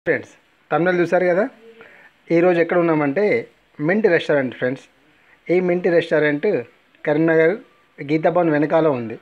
Friends తమిళ చూసారు కదా ఈరోజు ఎక్కడ ఉన్నామంటే మింట్ రెస్టారెంట్ ఫ్రెండ్స్. ఈ మింట్ రెస్టారెంట్ కరీంనగర్ గీతాభవన్ వెనకాల ఉంది.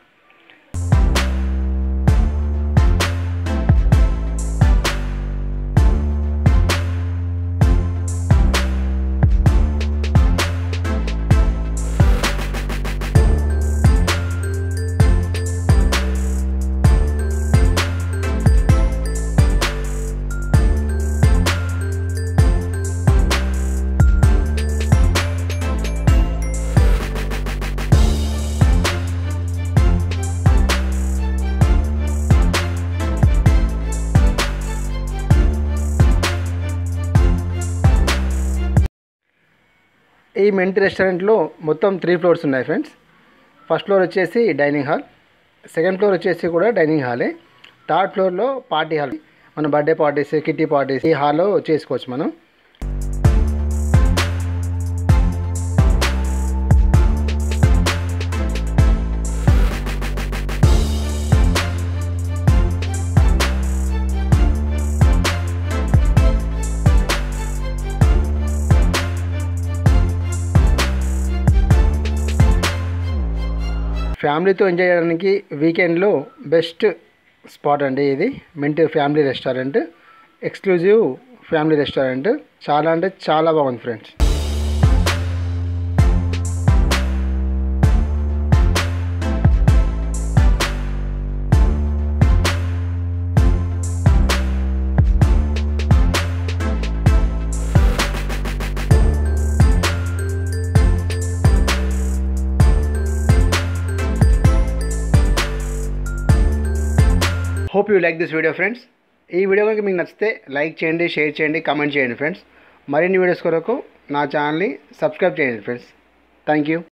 ఈ మింట్ రెస్టారెంట్లో మొత్తం 3 ఫ్లోర్స్ ఉన్నాయి ఫ్రెండ్స్. ఫస్ట్ ఫ్లోర్ వచ్చేసి డైనింగ్ హాల్, సెకండ్ ఫ్లోర్ వచ్చేసి కూడా డైనింగ్ హాలే, థర్డ్ ఫ్లోర్లో పార్టీ హాల్. మన బర్త్డే పార్టీస్, కిట్టి పార్టీస్ ఈ హాల్లో చేసుకోవచ్చు మనం. ఫ్యామిలీతో ఎంజాయ్ చేయడానికి వీకెండ్లో బెస్ట్ స్పాట్ అండి ఇది mint family restaurant, exclusive family restaurant. చాలా అంటే చాలా బాగుంది friends. Hope you like this video friends. ఈ వీడియో కనుక మీకు నచ్చితే లైక్ చేయండి, షేర్ చేయండి, కామెంట్ చేయండి ఫ్రెండ్స్. మరిన్ని వీడియోస్ కొరకు నా ఛానల్ని సబ్స్క్రైబ్ చేయండి ఫ్రెండ్స్. Thank you.